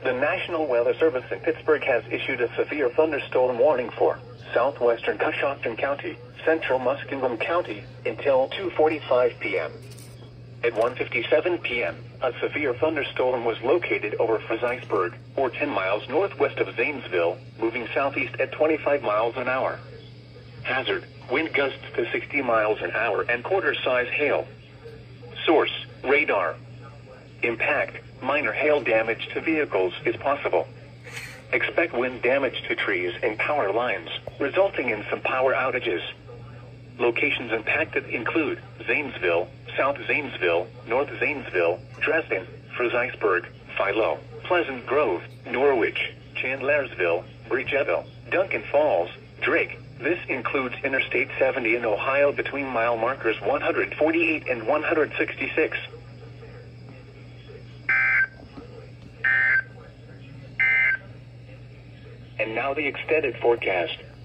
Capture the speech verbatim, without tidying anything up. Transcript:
The National Weather Service in Pittsburgh has issued a severe thunderstorm warning for southwestern Coshocton County, central Muskingum County, until two forty-five p m At one fifty-seven p m, a severe thunderstorm was located over Fredericksburg, or ten miles northwest of Zanesville, moving southeast at twenty-five miles an hour. Hazard: wind gusts to sixty miles an hour and quarter-size hail. Source: radar. Impact: minor hail damage to vehicles is possible. Expect wind damage to trees and power lines, resulting in some power outages. Locations impacted include Zanesville, South Zanesville, North Zanesville, Dresden, Fredericksburg, Philo, Pleasant Grove, Norwich, Chandlersville, Bridgeville, Duncan Falls, Drake. This includes Interstate seventy in Ohio between mile markers one forty-eight and one sixty-six. And now the extended forecast.